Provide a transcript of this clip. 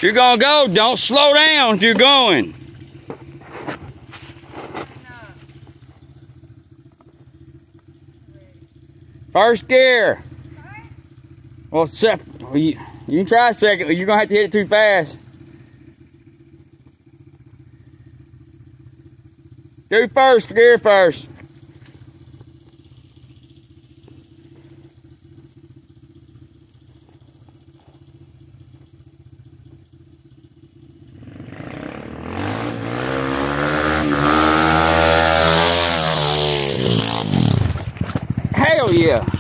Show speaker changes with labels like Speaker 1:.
Speaker 1: you're gonna go, don't slow down if you're going. First gear. Well, you can try second, but you're gonna have to hit it too fast. Do first gear first. Hell yeah.